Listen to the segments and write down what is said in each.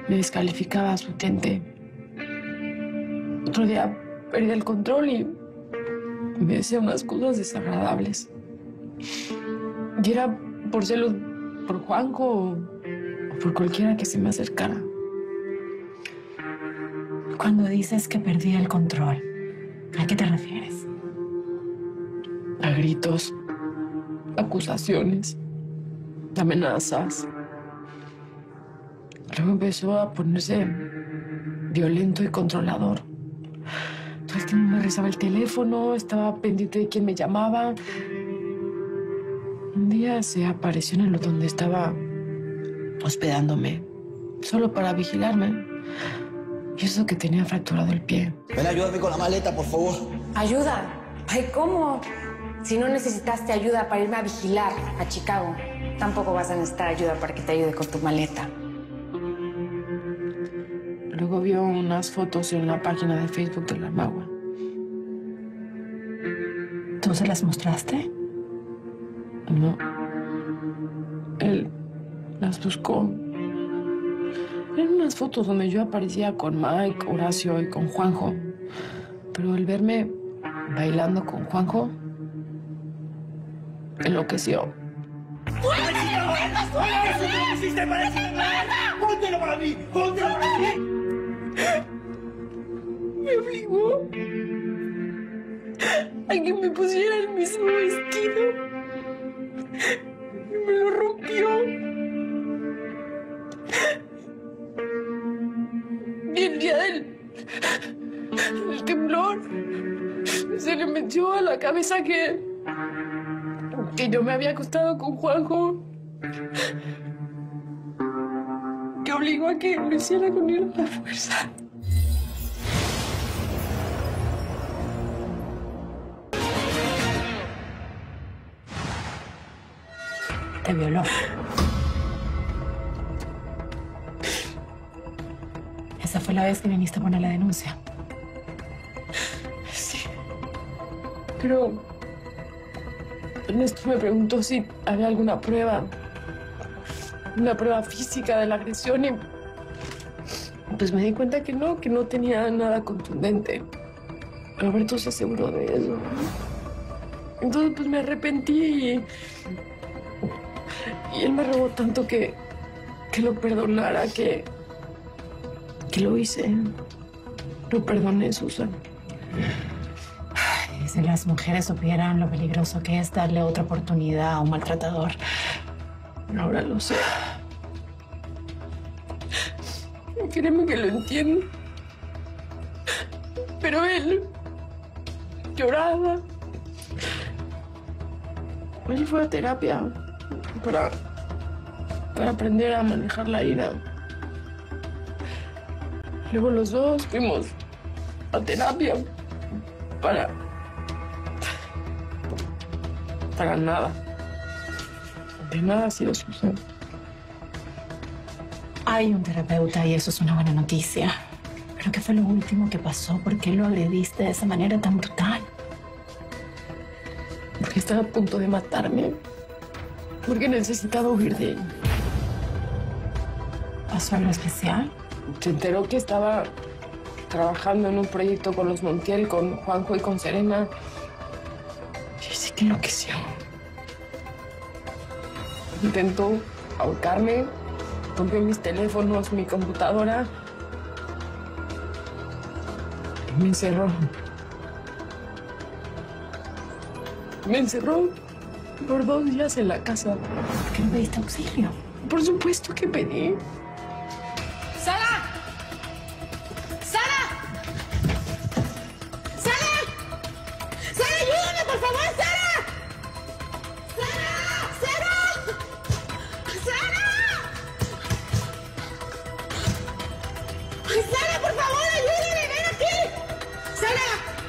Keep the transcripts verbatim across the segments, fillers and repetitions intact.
me descalificaba a su gente. Otro día perdí el control y me decía unas cosas desagradables. Y era por celos por Juanjo o por cualquiera que se me acercara. Cuando dices que perdí el control, ¿a qué te refieres? A gritos, acusaciones, amenazas. Luego empezó a ponerse violento y controlador. Todo el tiempo me rezaba el teléfono, estaba pendiente de quién me llamaba. Un día se apareció en el donde estaba hospedándome, solo para vigilarme. Y eso que tenía fracturado el pie. Ven, ayúdame con la maleta, por favor. ¿Ayuda? Ay, ¿cómo? Si no necesitaste ayuda para irme a vigilar a Chicago, tampoco vas a necesitar ayuda para que te ayude con tu maleta. Luego vio unas fotos en la página de Facebook de la Magua. ¿Tú se las mostraste? No. Él las buscó. Eran unas fotos donde yo aparecía con Mike, Horacio y con Juanjo. Pero al verme bailando con Juanjo, enloqueció. ¡Póntelo! ¡Eso no lo hiciste para esa mierda! ¡Póntelo para mí! ¡Póntelo para mí! Me obligó a que me pusiera el mismo vestido. Y me lo rompió. Y el día del, del temblor se le metió a la cabeza que, que yo me había acostado con Juanjo. Que obligó a que lo hiciera con él a la fuerza. Te violó. Esa fue la vez que viniste a poner la denuncia. Sí. Pero Ernesto me preguntó si había alguna prueba, una prueba física de la agresión y pues me di cuenta que no, que no tenía nada contundente. Roberto se aseguró de eso. Entonces pues me arrepentí y, y él me rogó tanto que, que lo perdonara, que, que lo hice. Lo perdoné, Susan. Ay, si las mujeres supieran lo peligroso que es darle otra oportunidad a un maltratador. Ahora lo sé. Créeme que lo entiendo. Pero él lloraba. Él fue a terapia para, para aprender a manejar la ira. Luego los dos fuimos a terapia para... para nada. De nada ha sido Susan. Hay un terapeuta y eso es una buena noticia. ¿Pero qué fue lo último que pasó? ¿Por qué lo agrediste de esa manera tan brutal? Porque estaba a punto de matarme. Porque necesitaba huir de él. ¿Pasó algo especial? Se enteró que estaba trabajando en un proyecto con los Montiel, con Juanjo y con Serena. Y sí que enloqueció. Intentó ahorcarme, rompió mis teléfonos, mi computadora. Y me encerró. Me encerró por dos días en la casa. ¿Por qué no pediste auxilio? Por supuesto que pedí. ¡Sara! ¡Sara! ¡Sara! ¡Sara, ayúdame, por favor, Sara! ¡Sara! ¡Sara! ¡Sara! ¡Ay, Sara, por favor, ayúdame! ¡Ven aquí! ¡Sara!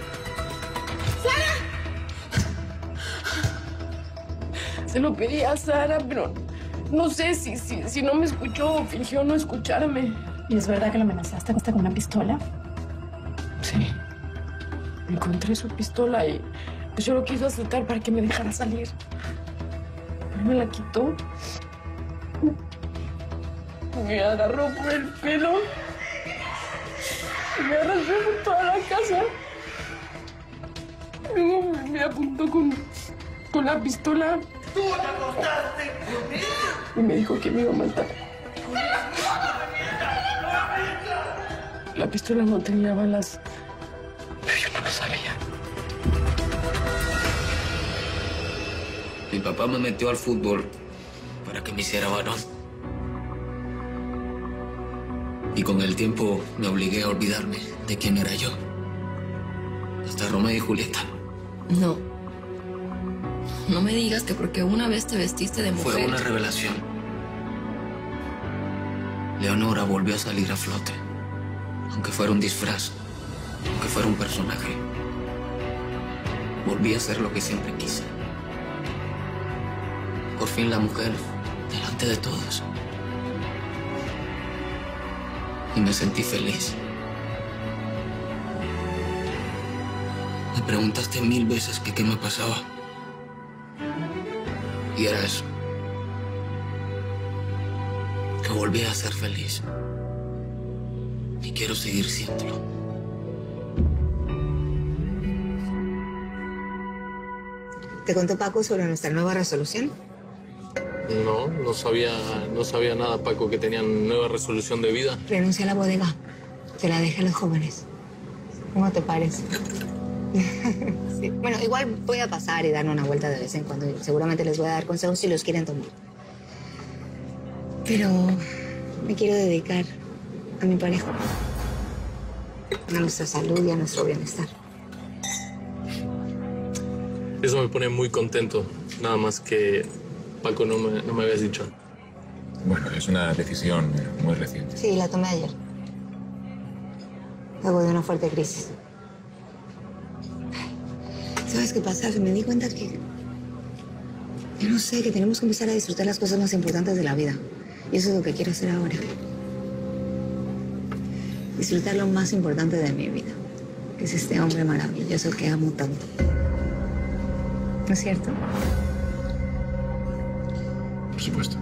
¡Sara! Se lo pedí a Sara, pero no sé si, si, si no me escuchó o fingió no escucharme. ¿Y es verdad que lo amenazaste hasta con una pistola? Sí. Encontré su pistola y pues yo lo quiso asaltar para que me dejara salir. Pero me la quitó. Me agarró por el pelo. Me arrastró por toda la casa. Luego me apuntó con, con la pistola. ¡Tú te acostaste conmigo! Y me dijo que me iba a matar. La pistola no tenía balas, pero yo no lo sabía. Mi papá me metió al fútbol para que me hiciera varón. Y con el tiempo me obligué a olvidarme de quién era yo. Hasta Romeo y Julieta. No. No me digas que porque una vez te vestiste de mujer... Fue una revelación. Leonora volvió a salir a flote. Aunque fuera un disfraz, aunque fuera un personaje. Volví a ser lo que siempre quise. Por fin la mujer delante de todos. Y me sentí feliz. Me preguntaste mil veces que qué me pasaba. Y era eso. Que volví a ser feliz. Y quiero seguir siéndolo. ¿Te contó Paco sobre nuestra nueva resolución? No, no sabía, no sabía nada, Paco, que tenían nueva resolución de vida. Renuncia a la bodega. Te la dejé a los jóvenes. ¿Cómo te parece? Sí. Bueno, igual voy a pasar y darme una vuelta de vez en cuando. Seguramente les voy a dar consejos si los quieren tomar. Pero me quiero dedicar a mi pareja. A nuestra salud y a nuestro bienestar. Eso me pone muy contento. Nada más que Paco no me, no me habías dicho. Bueno, es una decisión muy reciente. Sí, la tomé ayer. Luego de una fuerte crisis. ¿Sabes qué pasa? Me di cuenta que... Yo no sé, que tenemos que empezar a disfrutar las cosas más importantes de la vida. Y eso es lo que quiero hacer ahora. Disfrutar lo más importante de mi vida. Que es este hombre maravilloso que amo tanto. ¿No es cierto? Por supuesto.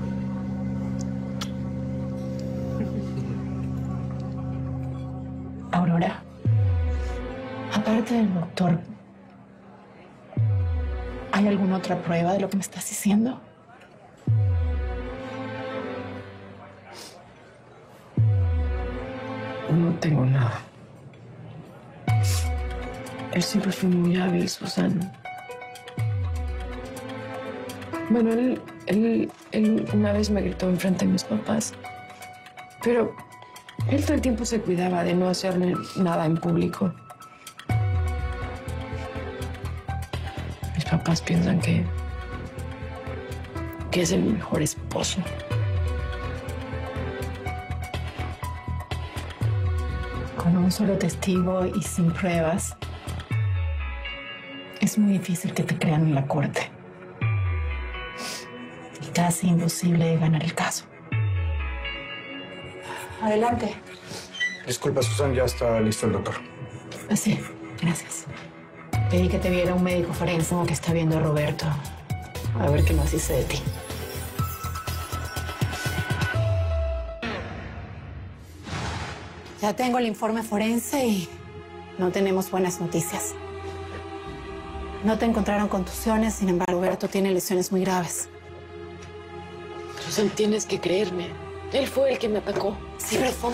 Aurora, aparte del doctor, ¿hay alguna otra prueba de lo que me estás diciendo? No tengo nada. Él siempre fue muy hábil, Susana. Bueno, él, él, él una vez me gritó enfrente de mis papás, pero él todo el tiempo se cuidaba de no hacerle nada en público. Mis papás piensan que, que es el mejor esposo. Con un solo testigo y sin pruebas, es muy difícil que te crean en la corte. Y casi imposible de ganar el caso. Adelante. Disculpa, Susan, ya está listo el doctor. Sí, gracias. Pedí que te viera un médico forense que está viendo a Roberto. A ver qué más dice de ti. Ya tengo el informe forense y no tenemos buenas noticias. No te encontraron contusiones, sin embargo, Roberto tiene lesiones muy graves. Susan, tienes que creerme. Él fue el que me atacó. Sí, pero fue